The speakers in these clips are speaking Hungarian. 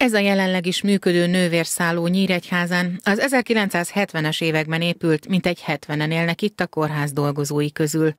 Ez a jelenleg is működő nővérszálló Nyíregyházán az 1970-es években épült, mintegy 70-en élnek itt a kórház dolgozói közül.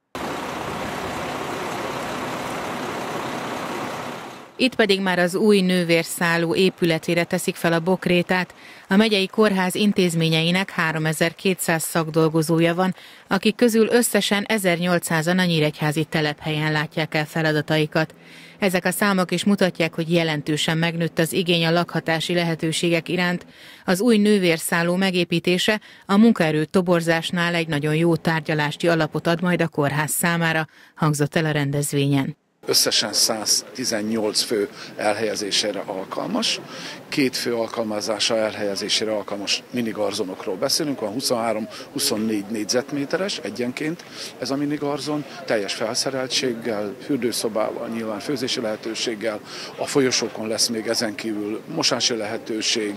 Itt pedig már az új nővérszálló épületére teszik fel a bokrétát. A megyei kórház intézményeinek 3200 szakdolgozója van, akik közül összesen 1800-an a nyíregyházi telephelyen látják el feladataikat. Ezek a számok is mutatják, hogy jelentősen megnőtt az igény a lakhatási lehetőségek iránt. Az új nővérszálló megépítése a munkaerő toborzásnál egy nagyon jó tárgyalási alapot ad majd a kórház számára, hangzott el a rendezvényen. Összesen 118 fő elhelyezésére alkalmas, 2 fő alkalmazása elhelyezésére alkalmas minigarzonokról beszélünk, van 23-24 négyzetméteres egyenként ez a minigarzon, teljes felszereltséggel, fürdőszobával, nyilván főzési lehetőséggel, a folyosókon lesz még ezen kívül mosási lehetőség,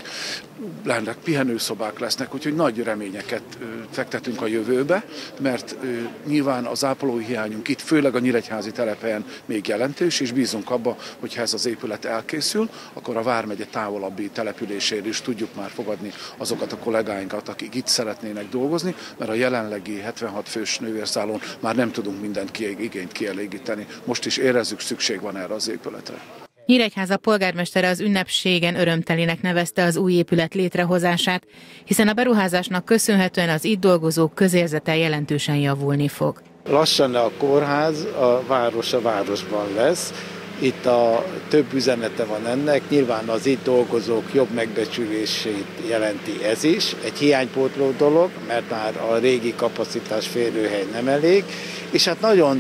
pihenőszobák lesznek, úgyhogy nagy reményeket fektetünk a jövőbe, mert nyilván az ápolói hiányunk itt, főleg a nyíregyházi telephelyen még jelentős, és bízunk abba, hogyha ez az épület elkészül, akkor a vármegye távolabbi településéről is tudjuk már fogadni azokat a kollégáinkat, akik itt szeretnének dolgozni, mert a jelenlegi 76 fős nővérszállón már nem tudunk mindent igényt kielégíteni. Most is érezzük, szükség van erre az épületre. Nyíregyháza polgármestere az ünnepségen örömtelinek nevezte az új épület létrehozását, hiszen a beruházásnak köszönhetően az itt dolgozók közérzete jelentősen javulni fog. Lassan a kórház a városban lesz. Itt több üzenete van ennek, nyilván az itt dolgozók jobb megbecsülését jelenti ez is. Egy hiánypótló dolog, mert már a régi kapacitás férőhely nem elég, és hát nagyon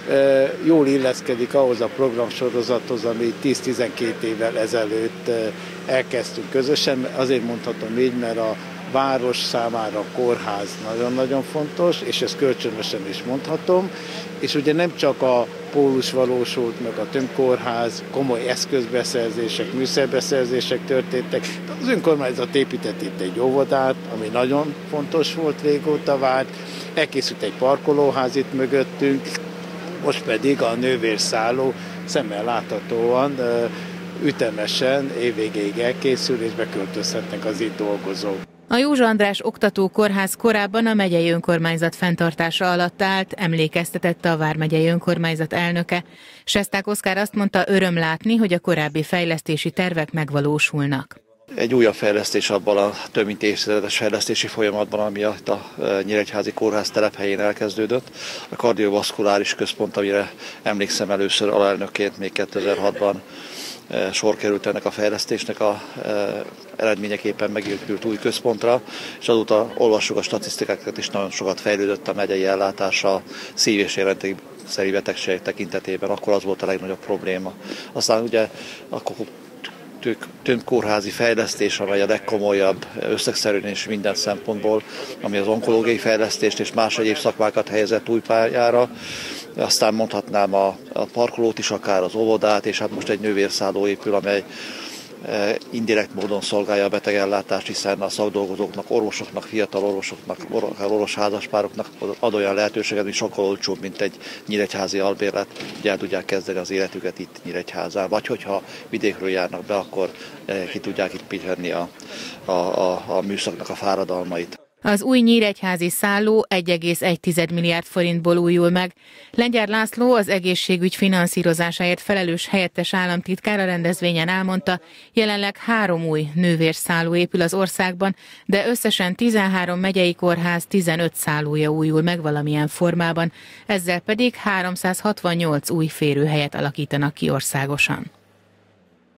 jól illeszkedik ahhoz a programsorozathoz, amit 10-12 évvel ezelőtt elkezdtünk közösen. Azért mondhatom így, mert a város számára a kórház nagyon-nagyon fontos, és ezt kölcsönösen is mondhatom. És ugye nem csak a pólus valósult, meg a tömegkórház, komoly eszközbeszerzések, műszerbeszerzések történtek. Az önkormányzat épített itt egy óvodát, ami nagyon fontos volt, régóta várt. Elkészült egy parkolóház itt mögöttünk, most pedig a nővérszálló szemmel láthatóan ütemesen évvégéig elkészül, és beköltözhetnek az itt dolgozók. A Józsa András oktatókórház korábban a megyei önkormányzat fenntartása alatt állt, emlékeztetett a vármegyei önkormányzat elnöke. Sesták Oszkár azt mondta, öröm látni, hogy a korábbi fejlesztési tervek megvalósulnak. Egy újabb fejlesztés abban a több mint évtizedes fejlesztési folyamatban, ami a nyíregyházi kórház telephelyén elkezdődött. A kardiovaszkuláris központ, amire emlékszem először alelnökként még 2006-ban sor került ennek a fejlesztésnek a eredményeképpen megépült új központra, és azóta olvassuk a statisztikákat, is nagyon sokat fejlődött a megyei ellátása szív- és érrendszeri betegségek tekintetében, akkor az volt a legnagyobb probléma. Aztán ugye akkor tömegkórházi fejlesztés, amely a legkomolyabb összegszerűen és minden szempontból, ami az onkológiai fejlesztést és más egyéb szakmákat helyezett új pályára. Aztán mondhatnám a parkolót is, akár az óvodát, és hát most egy nővérszálló épül, amely indirekt módon szolgálja a betegellátást, hiszen a szakdolgozóknak, orvosoknak, fiatal orvosoknak, akár orvosházaspároknak ad olyan lehetőséget, hogy sokkal olcsóbb, mint egy nyíregyházi albérlet, hogy el tudják kezdeni az életüket itt Nyíregyházán. Vagy hogyha vidékről járnak be, akkor ki tudják itt pihenni a műszaknak a fáradalmait. Az új nyíregyházi szálló 1,1 milliárd forintból újul meg. Lengyár László, az egészségügy finanszírozásáért felelős helyettes államtitkár a rendezvényen elmondta, jelenleg 3 új nővérszálló épül az országban, de összesen 13 megyei kórház 15 szállója újul meg valamilyen formában, ezzel pedig 368 új férőhelyet alakítanak ki országosan.